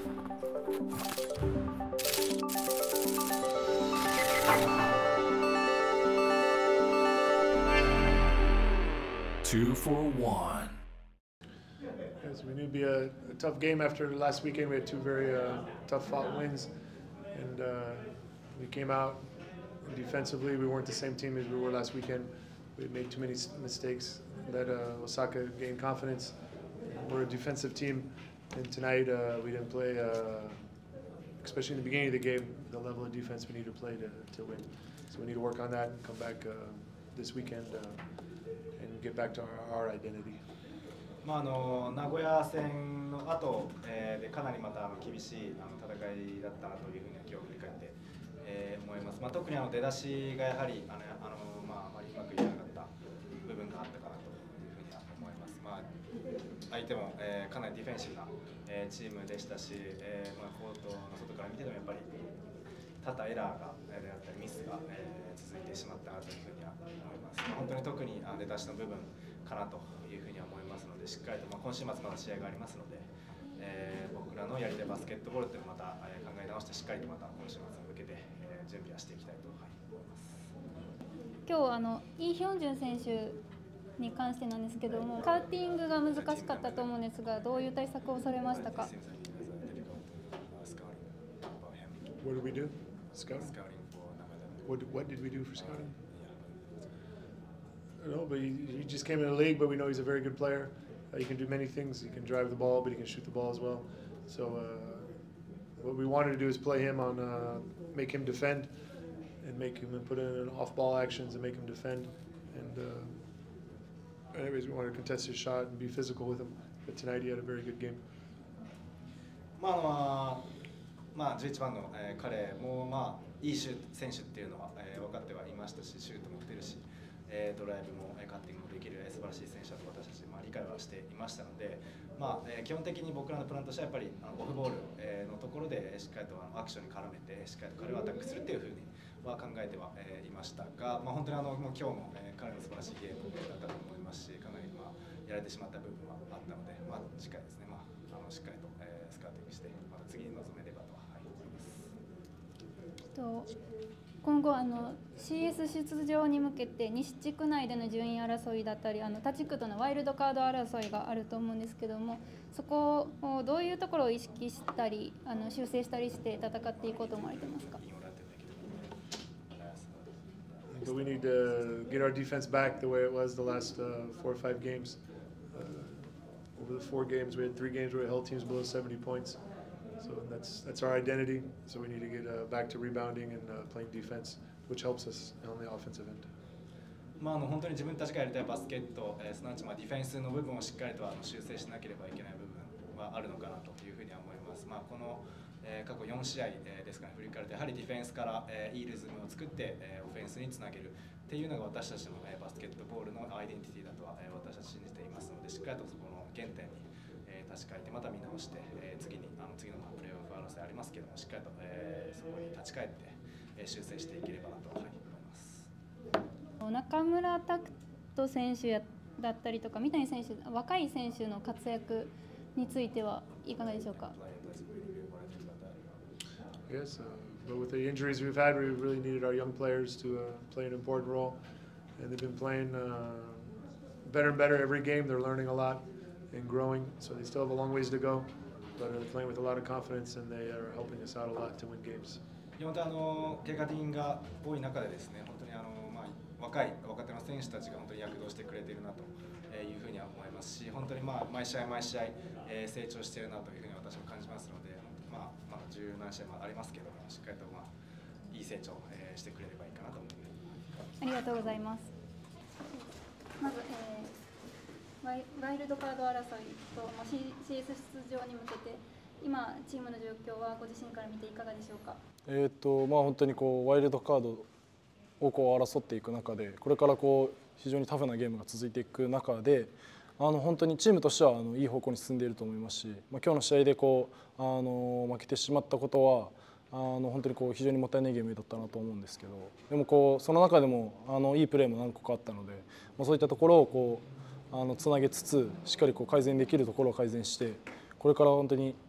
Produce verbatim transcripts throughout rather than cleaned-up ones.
Two for one. Yes, we knew it'd be a, a tough game after last weekend. We had two very uh, tough fought wins, and uh, we came out defensively. We weren't the same team as we were last weekend. We made too many mistakes. Let uh, Osaka gain confidence. We're a defensive team, and tonight uh, we didn't play, uh, especially in the beginning of the game, the level of defense we need to play to, to win. So we need to work on that and come back uh, this weekend uh, and get back to our, our identity. まあ、あの名古屋戦の後、えー、でかなりまたあの厳しいあの戦いだったなというふうには今日振り返って、えー、思います。まあ、特にあの出だしがやはりあのあの、まあ、あまりうまくいかなかった部分があったかなというふうには思います。まあ、相手も、えー、かなりディフェンシブな、えー、チームでしたし、えーまあ、コートの外から見ててもやっぱり多々エラーがであったりミスが、えー、続いてしまったなというふうには思います。まあ、本当に特に出だしの部分かなというふうには思いますので、しっかりと、まあ、今週末まだ試合がありますので、えー、僕らのやりたいバスケットボールというのをまた、えー、考え直してしっかりとまた今週末に向けて、えー、準備はしていきたいと、はい、思います。 今日あのイ・ヒョンジュン選手に関してなんですけども、カウティングが難しかったと思うんですが、どういう対策をされましたか？ What did we do? Scouting. What what did we do for scouting? I don't know, but he, he just came in the league, but we know he's a very good player. Uh, he can do many things. He can drive the ball, but he can shoot the ball as well. So uh, what we wanted to do is play him on, uh, make him defend, and make him put in off-ball actions and make him defend. And uh, anyways, we wanted to contest his shot and be physical with him. But tonight he had a very good game. まあまあまあ、じゅういちばんの、えー、彼も、まあ、いいシュート選手っていうのは、えー、分かってはいましたし、シュートも打てるし、えー、ドライブも、えー、カッティングもできる、えー、素晴らしい選手だと私たち、まあ、理解はしていましたので、まあえー、基本的に僕らのプランとしてはやっぱりあのオフボール、えー、のところでしっかりとあのアクションに絡めてしっかりと彼をアタックするっていうふうには考えては、えー、いましたが、まあ、本当にあのもう今日も、えー、彼の素晴らしいゲームだったと思いますし、かなり、まあ、やられてしまった部分はあったので、まあ、次回ですね、まあ、あのしっかりと、えー、スカウティングしてまた次に臨めればと。 と今後あの シーエス 出場に向けて西地区内での順位争いだったり、あの他地区とのワイルドカード争いがあると思うんですけども、そこをどういうところを意識したりあの修正したりして戦っていこうと思われてますか？ But we need to get our defense back the way it was the last uh, four or five games. Uh, over the four games, we had three games where we held teams below seventy points. So that's that's our identity. So we need to get uh, back to rebounding and uh, playing defense, which helps us on the offensive end. まあ、あの本当に自分たちがやりたいバスケット、えー、すなわちまあディフェンスの部分をしっかりとあの修正しなければいけない部分はあるのかなというふうには思います。まあ、この、えー、過去よん試合、えー、ですかね、振り返るとやはりディフェンスから、えー、いいリズムを作って、えー、オフェンスにつなげるっていうのが私たちの、えー、バスケットボールのアイデンティティだとは、えー、私たち信じていますので、しっかりとそこの原点に、えー、立ち返ってまた見直して、えー、次にあの次のプレーオフ争いありますけども、しっかりと、えー、そこに立ち返って、えー、修正していければなと、はい、思います。 中村拓人選手だったりとか三谷選手、若い選手の活躍についてはいかがでしょうか？ Yes, uh, but with the injuries we've had, we really needed our young players to uh, play an important role, and they've been playing uh, better and better every game. They're learning a lot and growing, so they still have a long ways to go, but they're playing with a lot of confidence, and they are helping us out a lot to win games. 本当にあの怪我人が多い中でですね、本当にあの、まあ、若い若手の選手たちが本当に躍動してくれているなというふうには思いますし、本当にまあ毎試合毎試合、えー、成長しているなというふうに私も感じますので、まあ、まだ十何試合もありますけども、しっかりと、まあ、いい成長を、えー、してくれればいいかなと思います。 ありがとうございます。まず、えー、ワイ、ワイルドカード争いと、まあ、シーエス 出場に向けて今チームの状況はご自身から見ていかがでしょうか？ えーとまあ、本当にこうワイルドカードをこう争っていく中で、これからこう非常にタフなゲームが続いていく中で、あの本当にチームとしてはあのいい方向に進んでいると思いますし、まあ、今日の試合でこうあの負けてしまったことはあの本当にこう非常にもったいないゲームだったなと思うんですけど、でもこうその中でもあのいいプレーも何個かあったので、まあ、そういったところをこうあのつなげつつ、しっかりこう改善できるところを改善して、これから本当に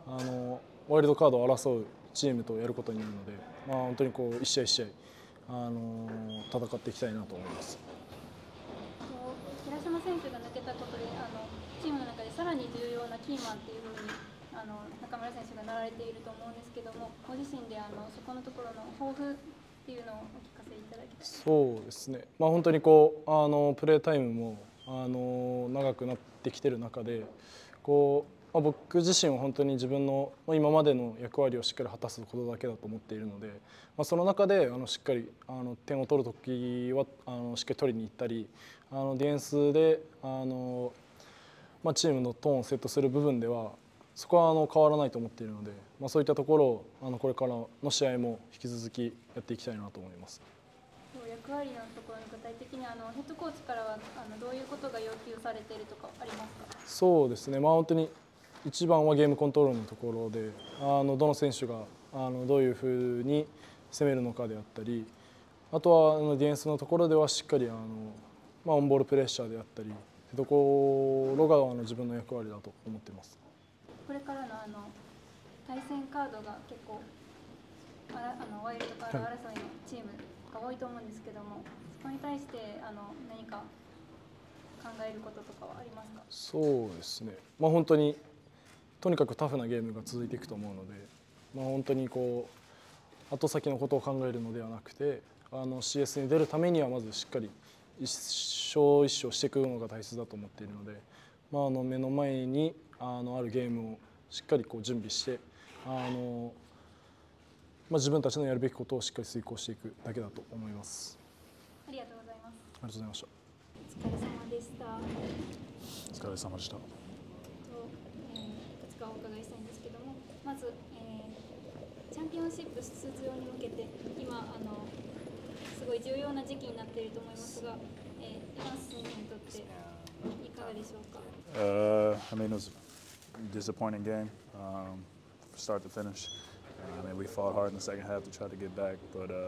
あのワイルドカードを争うチームとやることになるので、まあ、本当にこう一試合一試合あの戦っていきたいなと思います。 平島選手が抜けたことであのチームの中でさらに重要なキーマンっていうふうにあの中村選手がなられていると思うんですけども、ご自身であのそこのところの抱負っていうのをお聞かせいただきたい。 そうですね、まあ、本当にこうあのプレータイムもあの長くなってきている中でこう、まあ、僕自身は本当に自分の今までの役割をしっかり果たすことだけだと思っているので、まあ、その中であのしっかりあの点を取るときはあのしっかり取りに行ったり、あのディフェンスであの、まあ、チームのトーンをセットする部分ではそこはあの変わらないと思っているので、まあ、そういったところをあのこれからの試合も引き続きやっていきたいなと思います。 役割のところに具体的にあのヘッドコーチからはあのどういうことが要求されているとかありますか？そうですね、まあ、本当に一番はゲームコントロールのところであのどの選手があのどういうふうに攻めるのかであったり、あとはあのディフェンスのところではしっかりあの、まあ、オンボールプレッシャーであったりというところがあの自分の役割だと思っています。 これからのあの対戦カードが結構あらあのワイルドカード争いのチームが多いと思うんですけども、そこに対してあの何か考えることとかはありますか？そうですね、 まあ、本当にとにかくタフなゲームが続いていくと思うので、まあ、本当にこう後先のことを考えるのではなくてあの シーエス に出るためにはまずしっかり一勝一勝していくのが大切だと思っているので、まあ、あの目の前にあのあるゲームをしっかりこう準備してあの、まあ、自分たちのやるべきことをしっかり遂行していくだけだと思います。 ありがとうございます。 ありがとうございました。 お疲れ様でした。 お疲れ様でした。 と、えー、いくつかお伺いしたいんですけども、まず、えー、チャンピオンシップ出場に向けて今あのすごい重要な時期になっていると思いますが、えー、イバンス選手にとっていかがでしょうか？ Uh, I mean, it was a disappointing game um, from start to finish. Uh, I mean, we fought hard in the second half to try to get back, but uh,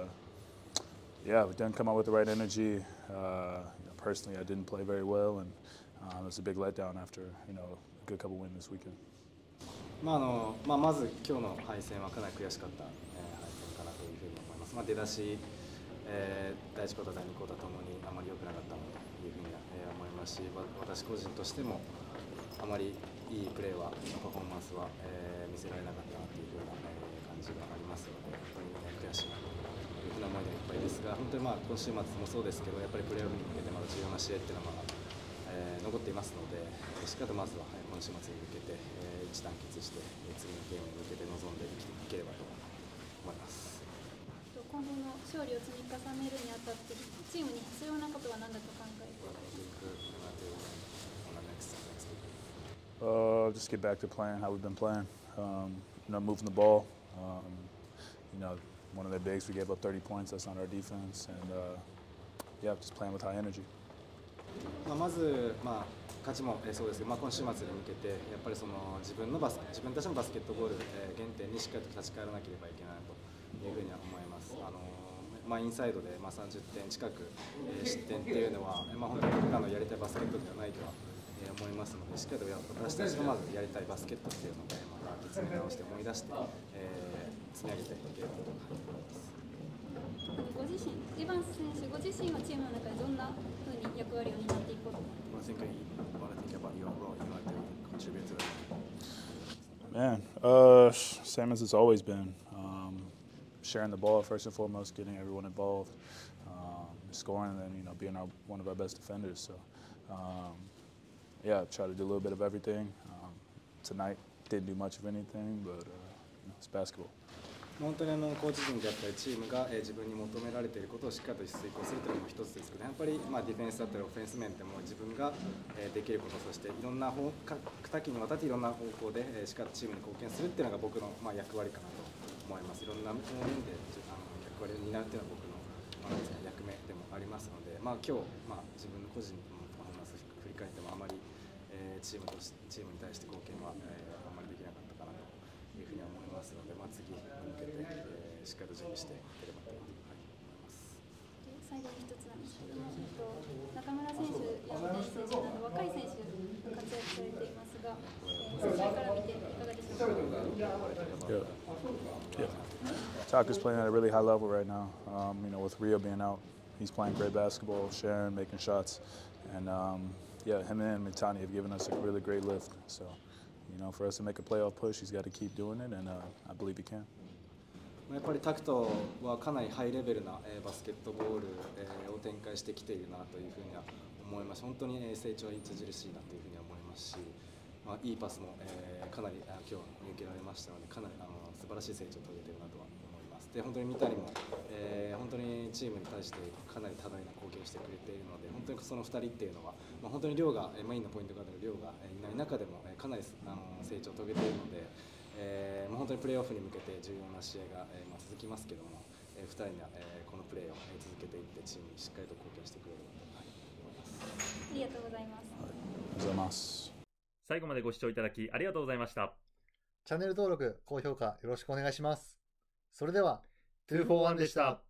yeah, we didn't come out with the right energy. Uh, you know, personally, I didn't play very well, and um, it was a big letdown after you know a good couple wins this weekend. まああのまあ、まず今日の敗戦はかなり悔しかった、えー、敗戦かなというふうに思います。まあ、出だし、えー、第いちクォーター、だいにクォーターともにあまり良くなかったなというふうに、えー、思いますし、私個人としてもあまりいいプレーは、パフォーマンスは、えー、見せられなかったなというふうな、えー、感じがありますので、本当に、ね、悔しいなというふうな思いでいっぱいですが、本当にまあ今週末もそうですけど、やっぱりプレーオフに向けてまだ重要な試合っていうのは、まあえー、残っていますので、しっかりとまずは、はい、今週末に向けて、えー、一団結して、えー、次のゲームに向けて臨んでいければと思います。 今後の勝利を積み重ねるにあたってチームに必要なことは何だと考えていますか ？Uh, just get back to playing how we've been playing. Um, you know, moving the ball. Um, you know, one of their bigs, we gave up thirty points. That's not our defense, and uh, yeah, just playing with high energy. まあまず、まあ、勝ちも、えー、そうですけど、まあ、今週末に向けてやっぱりその自分のバス自分たちのバスケットボール、えー、原点にしっかりと立ち返らなければいけないというふうには思います。あのまあ、インサイドで、まあ、さんじゅってん近く、えー、失点っていうのは、まあ、本当に僕らのやりたいバスケットではないとは、えー、思いますので、しっかりと私たちのまずやりたいバスケットっていうのを、また見つめ直して思い出して、えー、積み上げていければと思います。 ご自身、エヴァンス選手ご自身はチームの中でどんなふうに役割を担っていこうと思いますか？ Man, uh, same as it's always been. Um, sharing the ball first and foremost, getting everyone involved, um, scoring, and then you know being our, one of our best defenders. So, um, yeah, try to do a little bit of everything. Um, tonight didn't do much of anything, but uh, you know, it's basketball. 本当にあのコーチ陣であったりチームが、えー、自分に求められていることをしっかりと遂行するというのも一つですけど、やっぱり、まあ、ディフェンスだったりオフェンス面でも自分が、えー、できること、そしていろんな方多岐にわたっていろんな方向で、えー、しっかりチームに貢献するっていうのが僕の、まあ、役割かなと思います。いろんな面であの役割を担うっていうのは僕の、まあ、役目でもありますので、まあ、今日、まあ、自分の個人のパフォーマンスを振り返ってもあまり、えー、チームとしチームに対して貢献は、えー、あまりできなかったかなというふうに思いますので、まあ、次に向けて、えーしっかりと準備していければと、はい、思います。 最後に一つなんですけども、中村選手、山口選手など若い選手が活躍されていますが、えー、世界から見ていかがでしょうか？ Yeah. Yeah. Tucker's playing at a really high level right now. Um, you know, with Rio being out, he's playing great basketball, sharing, making shots, and um, yeah, him and Mitani have given us a really great lift. So, you know, for us to make a playoff push, he's got to keep doing it, and uh, I believe he can. やっぱりタクトはかなりハイレベルなバスケットボールを展開してきているなというふうには思います。本当に成長は著しいなというふうに思いますし、まあ、いいパスもかなり今日見受けられましたので、かなりあの素晴らしい成長を遂げているなとは思います。で、本当に三谷も、えー、本当にチームに対してかなり多大な貢献をしてくれているので、本当にそのふたりっていうのは、まあ、本当に亮がメインのポイントガードの亮がいない中でもかなりあの成長を遂げているので、えー、もう本当にプレーオフに向けて重要な試合が、えーまあ、続きますけども、えー、ふたりには、えー、このプレーを続けていってチームにしっかりと貢献してくれると、はい、思います。 ありがとうございます。 ありがとうございます。 最後までご視聴いただきありがとうございました。 チャンネル登録、高評価よろしくお願いします。それでは、にフォーワンでした。